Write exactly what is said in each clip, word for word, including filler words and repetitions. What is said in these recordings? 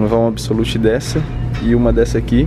levar uma Absolute dessa e uma dessa aqui.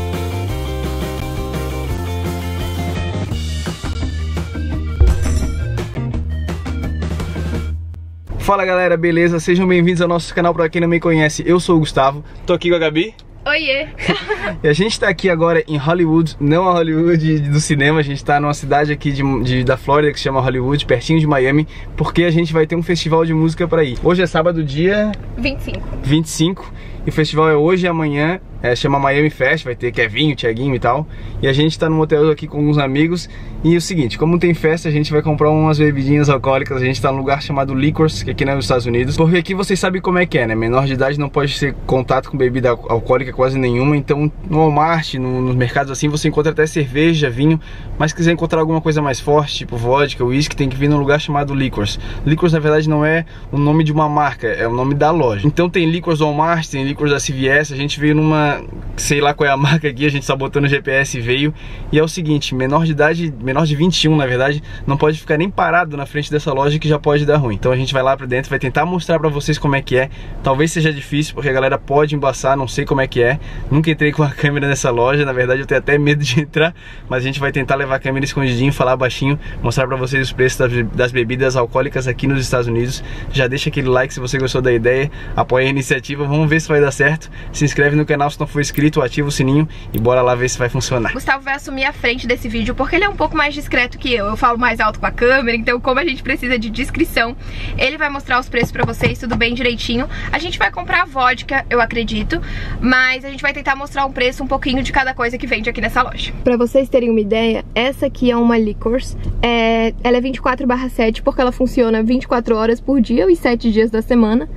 Fala galera, beleza? Sejam bem-vindos ao nosso canal. Pra quem não me conhece, eu sou o Gustavo. Tô aqui com a Gabi. Oiê! E a gente tá aqui agora em Hollywood, não a Hollywood do cinema, a gente tá numa cidade aqui de, de, da Flórida que se chama Hollywood, pertinho de Miami, porque a gente vai ter um festival de música pra ir. Hoje é sábado, dia... vinte e cinco. vinte e cinco. E o festival é hoje e amanhã, é, chama Miami Fest, vai ter Kevinho, Thiaguinho e tal. E a gente tá num hotel aqui com alguns amigos. E o seguinte, como tem festa, a gente vai comprar umas bebidinhas alcoólicas. A gente tá num lugar chamado Liquors, que aqui nos Estados Unidos. Porque aqui vocês sabem como é que é, né? Menor de idade não pode ter contato com bebida alcoólica quase nenhuma. Então no Walmart, no, nos mercados assim, você encontra até cerveja, vinho. Mas se quiser encontrar alguma coisa mais forte, tipo vodka, whisky, tem que vir num lugar chamado Liquors. Liquors na verdade não é o nome de uma marca, é o nome da loja. Então tem Liquors do Walmart, tem Liquors da C V S. A gente veio numa, sei lá qual é a marca aqui, a gente sabotou no G P S e veio. E é o seguinte, menor de idade, menor de vinte e um na verdade, não pode ficar nem parado na frente dessa loja que já pode dar ruim. Então a gente vai lá pra dentro, vai tentar mostrar pra vocês como é que é. Talvez seja difícil, porque a galera pode embaçar, não sei como é que é. Nunca entrei com a câmera nessa loja, na verdade eu tenho até medo de entrar. Mas a gente vai tentar levar a câmera escondidinho, falar baixinho, mostrar pra vocês os preços das bebidas alcoólicas aqui nos Estados Unidos. Já deixa aquele like se você gostou da ideia, apoia a iniciativa, vamos ver se vai dar certo. Se inscreve no canal se não for inscrito, ativa o sininho e bora lá ver se vai funcionar. Gustavo vai assumir a frente desse vídeo porque ele é um pouco mais discreto que eu. Eu falo mais alto com a câmera, então como a gente precisa de descrição, ele vai mostrar os preços pra vocês, tudo bem direitinho. A gente vai comprar vodka, eu acredito, mas a gente vai tentar mostrar um preço um pouquinho de cada coisa que vende aqui nessa loja. Pra vocês terem uma ideia, essa aqui é uma Liquors. É, ela é vinte e quatro barra sete porque ela funciona vinte e quatro horas por dia, os sete dias da semana.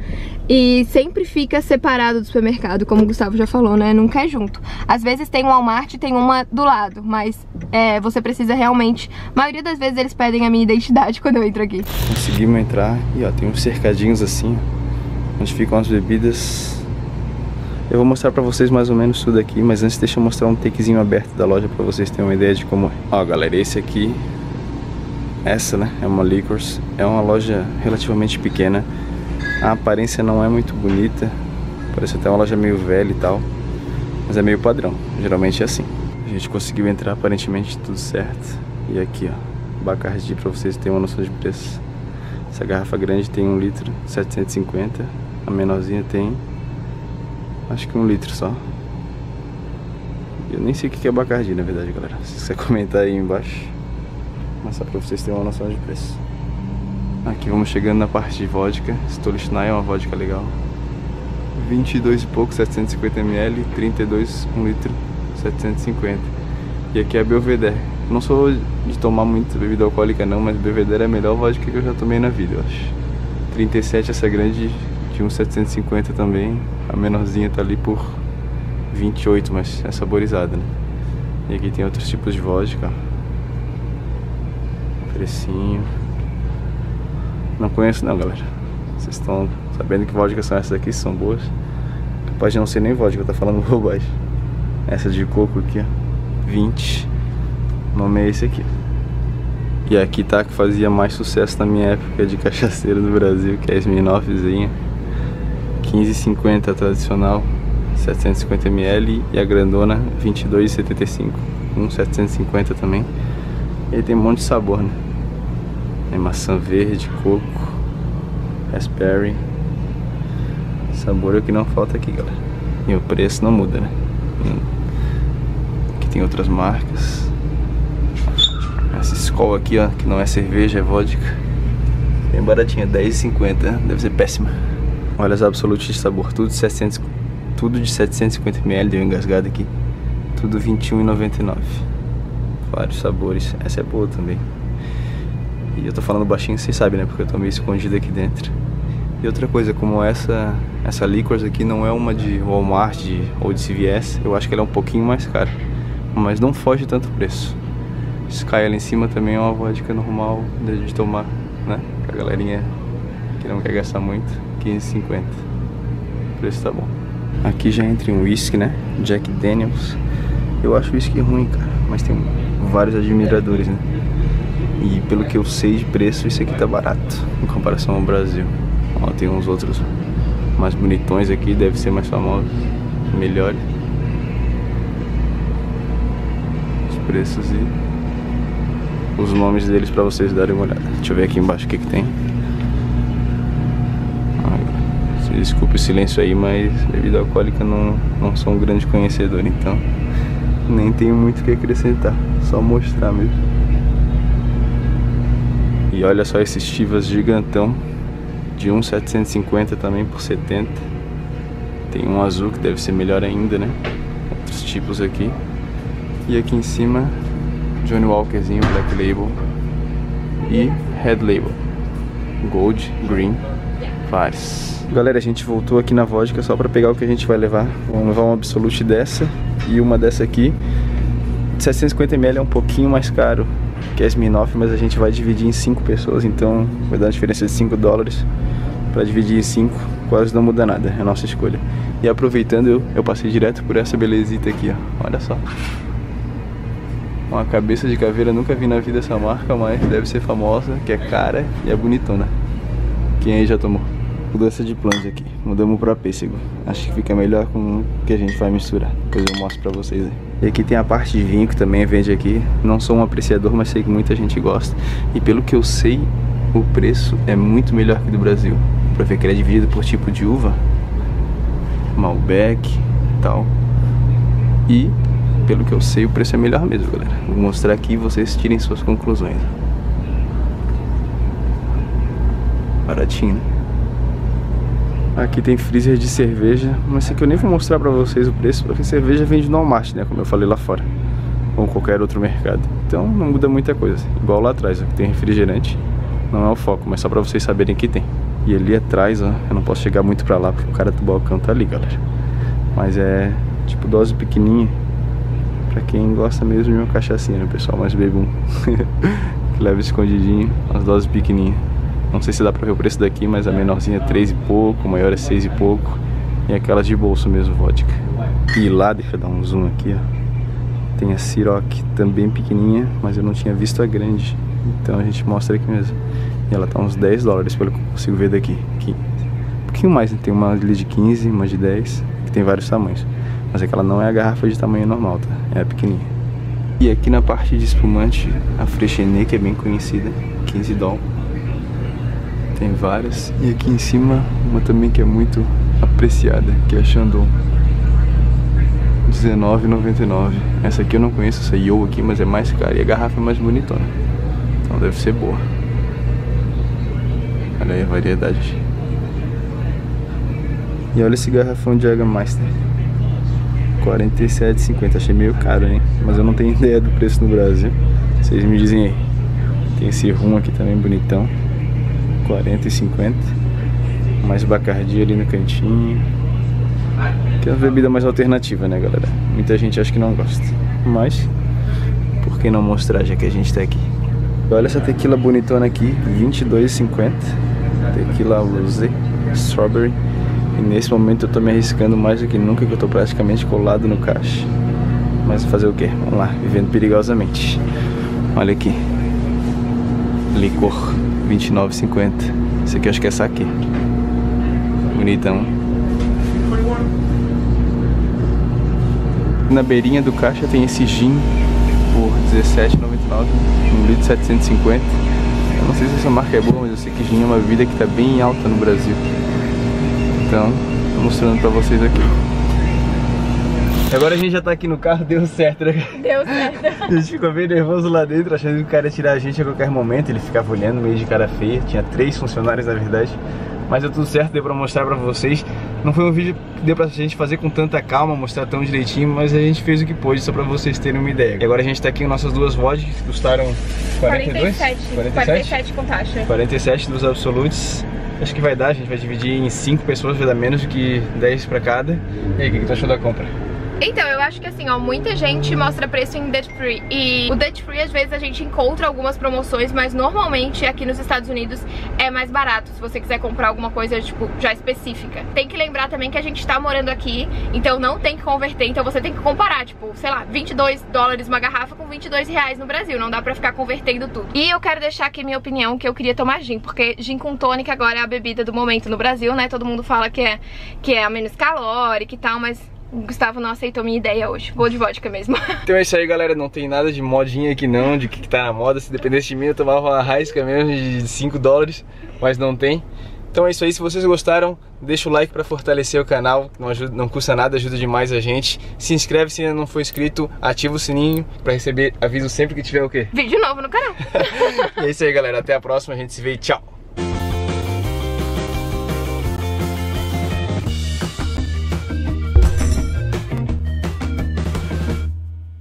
E sempre fica separado do supermercado, como o Gustavo já falou, né? Nunca é junto. Às vezes tem um Walmart e tem uma do lado, mas é, você precisa realmente... A maioria das vezes eles pedem a minha identidade quando eu entro aqui. Conseguimos entrar e ó, tem uns cercadinhos assim, onde ficam as bebidas. Eu vou mostrar pra vocês mais ou menos tudo aqui, mas antes deixa eu mostrar um takezinho aberto da loja pra vocês terem uma ideia de como é. Ó galera, esse aqui, essa né, é uma Liquors, é uma loja relativamente pequena. A aparência não é muito bonita, parece até uma loja meio velha e tal, mas é meio padrão, geralmente é assim. A gente conseguiu entrar, aparentemente tudo certo. E aqui ó, Bacardi pra vocês terem uma noção de preço. Essa garrafa grande tem um litro, setecentos e cinquenta, a menorzinha tem, acho que um litro só. Eu nem sei o que é Bacardi na verdade galera, se você comentar aí embaixo, mas só pra vocês terem uma noção de preço. Aqui vamos chegando na parte de vodka. Stolichnaya é uma vodka legal, vinte e dois e pouco, setecentos e cinquenta mililitros, trinta e dois, um litro, setecentos e cinquenta. E aqui é a Belvedere. Não sou de tomar muito bebida alcoólica não, mas Belvedere é a melhor vodka que eu já tomei na vida, eu acho. trinta e sete essa grande, de uns setecentos e cinquenta também. A menorzinha tá ali por vinte e oito, mas é saborizada, né? E aqui tem outros tipos de vodka. Precinho. Não conheço não galera. Vocês estão sabendo que vodka são essas aqui, são boas. Capaz de não ser nem vodka, tá falando bobagem. Essa de coco aqui ó, vinte. O nome é esse aqui. E aqui tá que fazia mais sucesso na minha época de cachaceiro no Brasil, que é a Smirnoffzinha, quinze e cinquenta tradicional, setecentos e cinquenta mililitros. E a grandona vinte e dois e setenta e cinco, um setecentos e cinquenta também. E aí tem um monte de sabor, né? Tem maçã verde, coco, raspberry. Sabor é o que não falta aqui, galera. E o preço não muda, né? Aqui tem outras marcas. Essa Skol aqui, ó, que não é cerveja, é vodka. Bem baratinha, dez e cinquenta, deve ser péssima. Olha as Absolute de sabor, tudo de setecentos, tudo de setecentos e cinquenta mililitros, deu engasgado aqui. Tudo vinte e um e noventa e nove. Vários sabores, essa é boa também. E eu tô falando baixinho, vocês sabem, né? Porque eu tô meio escondido aqui dentro. E outra coisa, como essa essa Liquors aqui não é uma de Walmart de, ou de C V S, eu acho que ela é um pouquinho mais cara. Mas não foge tanto o preço. Sky ali em cima também é uma vodka normal de, de tomar, né? A galerinha que não quer gastar muito, quinze e cinquenta. O preço tá bom. Aqui já entra um whisky, né? Jack Daniels. Eu acho whisky ruim, cara, mas tem vários admiradores, né? E pelo que eu sei de preço, isso aqui tá barato em comparação ao Brasil. Ó, tem uns outros mais bonitões aqui, deve ser mais famosos, melhores. Os preços e os nomes deles pra vocês darem uma olhada. Deixa eu ver aqui embaixo o que que tem. Desculpe o silêncio aí, mas bebida alcoólica não, não sou um grande conhecedor, então nem tenho muito o que acrescentar, só mostrar mesmo. E olha só esses Chivas gigantão, de um setecentos e cinquenta também por setenta. Tem um azul que deve ser melhor ainda, né? Outros tipos aqui. E aqui em cima, Johnny Walkerzinho, Black Label e Red Label, Gold, Green, vários. Galera, a gente voltou aqui na vodka só pra pegar o que a gente vai levar. Vamos levar uma Absolute dessa e uma dessa aqui. setecentos e cinquenta mililitros é um pouquinho mais caro que a Smirnoff, mas a gente vai dividir em cinco pessoas, então vai dar uma diferença de cinco dólares. Pra dividir em cinco, quase não muda nada, é a nossa escolha. E aproveitando, eu, eu passei direto por essa belezita aqui, ó. Olha só. Uma cabeça de caveira, nunca vi na vida essa marca, mas deve ser famosa, que é cara e é bonitona. Quem aí já tomou? Mudança de plunge aqui, mudamos pra pêssego. Acho que fica melhor com o que a gente vai misturar. Depois eu mostro pra vocês aí. E aqui tem a parte de vinho que também vende aqui. Não sou um apreciador, mas sei que muita gente gosta. E pelo que eu sei, o preço é muito melhor que do Brasil. Pra ver que ele é dividido por tipo de uva, Malbec e tal. E pelo que eu sei, o preço é melhor mesmo, galera. Vou mostrar aqui e vocês tirem suas conclusões. Baratinho, né? Aqui tem freezer de cerveja, mas esse aqui eu nem vou mostrar pra vocês o preço, porque cerveja vende no Walmart, né, como eu falei lá fora, ou qualquer outro mercado. Então não muda muita coisa, igual lá atrás, ó, que tem refrigerante, não é o foco, mas só pra vocês saberem que tem. E ali atrás, ó, eu não posso chegar muito pra lá, porque o cara do balcão tá ali, galera. Mas é tipo dose pequenininha, pra quem gosta mesmo de uma cachaçinha, né, pessoal, mais bebum. Que leva escondidinho, as doses pequenininhas. Não sei se dá pra ver o preço daqui, mas a menorzinha é três e pouco, a maior é seis e pouco. E aquelas de bolso mesmo, vodka. E lá, deixa eu dar um zoom aqui, ó. Tem a Ciroc, também pequenininha, mas eu não tinha visto a grande. Então a gente mostra aqui mesmo. E ela tá uns dez dólares, pelo que eu consigo ver daqui. Aqui. Um pouquinho mais, né? Tem uma ali de quinze, uma de dez, que tem vários tamanhos. Mas aquela não é a garrafa de tamanho normal, tá? É a pequenininha. E aqui na parte de espumante, a Freixenet, que é bem conhecida, quinze dólares. Tem várias. E aqui em cima, uma também que é muito apreciada, que é a Chandon, dezenove e noventa e nove. Essa aqui eu não conheço, essa Yo aqui, mas é mais cara e a garrafa é mais bonitona. Então deve ser boa. Olha aí a variedade. E olha esse garrafão de Jägermeister, quarenta e sete e cinquenta. Achei meio caro, hein? Mas eu não tenho ideia do preço no Brasil. Vocês me dizem aí. Tem esse rum aqui também bonitão, quarenta e cinquenta. Mais Bacardi ali no cantinho. Que é uma bebida mais alternativa, né, galera? Muita gente acha que não gosta, mas por que não mostrar, já que a gente tá aqui? Olha essa tequila bonitona aqui, vinte e dois e cinquenta. Tequila Rosé Strawberry. E nesse momento eu tô me arriscando mais do que nunca, que eu tô praticamente colado no caixa. Mas fazer o quê? Vamos lá, vivendo perigosamente. Olha aqui, licor, vinte e nove e cinquenta. Esse aqui eu acho que é saquê. Bonitão. Na beirinha do caixa tem esse gin por dezessete e noventa e nove, um litro setecentos e cinquenta. Eu não sei se essa marca é boa, mas eu sei que gin é uma bebida que tá bem alta no Brasil. Então, tô mostrando pra vocês aqui. Agora a gente já tá aqui no carro, deu certo, né? Deu certo. A gente ficou bem nervoso lá dentro, achando que o cara ia tirar a gente a qualquer momento. Ele ficava olhando, meio de cara feia. Tinha três funcionários, na verdade. Mas deu tudo certo, deu pra mostrar pra vocês. Não foi um vídeo que deu pra gente fazer com tanta calma, mostrar tão direitinho, mas a gente fez o que pôde, só pra vocês terem uma ideia. E agora a gente tá aqui com nossas duas vodkas, que custaram quarenta e dois? quarenta e sete. quarenta e sete com taxa. quarenta e sete dos Absolutes. Acho que vai dar, a gente vai dividir em cinco pessoas, vai dar menos do que dez pra cada. E aí, o que, que tu achou da compra? Então, eu acho que assim, ó, muita gente mostra preço em Duty Free. E o Duty Free, às vezes, a gente encontra algumas promoções, mas normalmente aqui nos Estados Unidos é mais barato se você quiser comprar alguma coisa, tipo, já específica. Tem que lembrar também que a gente tá morando aqui, então não tem que converter, então você tem que comparar, tipo, sei lá, vinte e dois dólares uma garrafa com vinte e dois reais no Brasil. Não dá pra ficar convertendo tudo. E eu quero deixar aqui minha opinião, que eu queria tomar gin, porque gin com tônica agora é a bebida do momento no Brasil, né? Todo mundo fala que é, que é a menos calórica e tal, mas o Gustavo não aceitou minha ideia hoje. Vou de vodka mesmo. Então é isso aí, galera. Não tem nada de modinha aqui não, de que tá na moda. Se dependesse de mim, eu tomava uma raisca mesmo de cinco dólares, mas não tem. Então é isso aí. Se vocês gostaram, deixa o like pra fortalecer o canal. Não, ajuda, não custa nada, ajuda demais a gente. Se inscreve se ainda não for inscrito, ativa o sininho pra receber aviso sempre que tiver o quê? Vídeo novo no canal. É isso aí, galera. Até a próxima. A gente se vê e tchau.